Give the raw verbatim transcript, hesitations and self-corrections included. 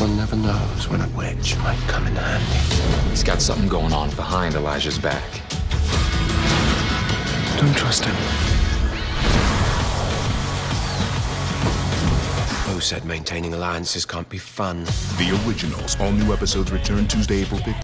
One never knows when a witch might come in handy. He's got something going on behind Elijah's back. Don't trust him. Who said maintaining alliances can't be fun? The originals. All new episodes return Tuesday, April fifteenth.